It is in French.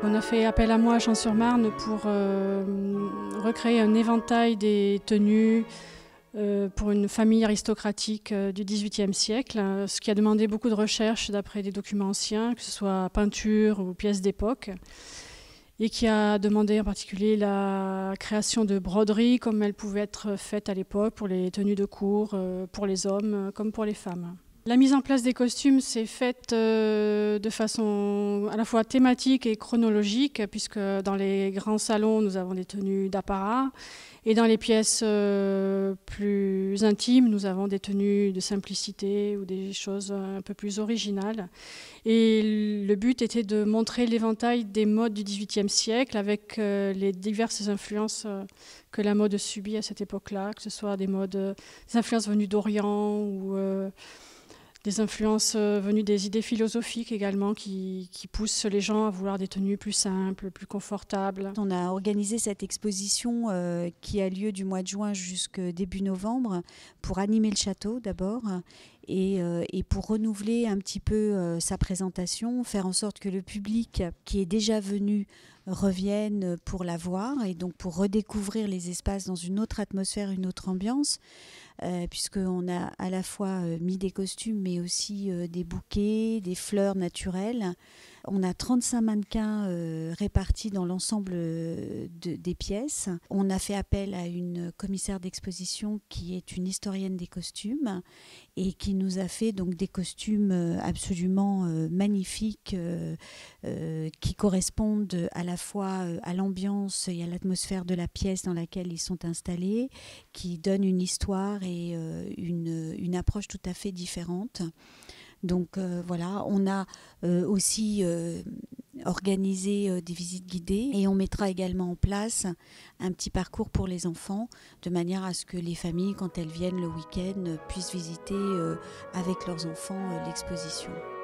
On a fait appel à moi à Champs-sur-Marne pour recréer un éventail des tenues pour une famille aristocratique du XVIIIe siècle, ce qui a demandé beaucoup de recherches d'après des documents anciens, que ce soit peinture ou pièces d'époque, et qui a demandé en particulier la création de broderies comme elles pouvaient être faites à l'époque pour les tenues de cour, pour les hommes comme pour les femmes. La mise en place des costumes s'est faite de façon à la fois thématique et chronologique, puisque dans les grands salons, nous avons des tenues d'apparat, et dans les pièces plus intimes, nous avons des tenues de simplicité ou des choses un peu plus originales. Et le but était de montrer l'éventail des modes du XVIIIe siècle avec les diverses influences que la mode subit à cette époque-là, que ce soit des influences venues d'Orient ou des influences venues des idées philosophiques également qui poussent les gens à vouloir des tenues plus simples, plus confortables. On a organisé cette exposition qui a lieu du mois de juin jusqu'au début novembre pour animer le château d'abord et pour renouveler un petit peu sa présentation, faire en sorte que le public qui est déjà venu revienne pour la voir et donc pour redécouvrir les espaces dans une autre atmosphère, une autre ambiance. Puisqu'on a à la fois mis des costumes mais aussi des bouquets, des fleurs naturelles. On a 35 mannequins répartis dans l'ensemble des pièces. On a fait appel à une commissaire d'exposition qui est une historienne des costumes et qui nous a fait donc des costumes absolument magnifiques qui correspondent à la fois à l'ambiance et à l'atmosphère de la pièce dans laquelle ils sont installés, qui donnent une histoire et une approche tout à fait différente. Donc voilà, on a aussi organisé des visites guidées et on mettra également en place un petit parcours pour les enfants de manière à ce que les familles, quand elles viennent le week-end, puissent visiter avec leurs enfants l'exposition.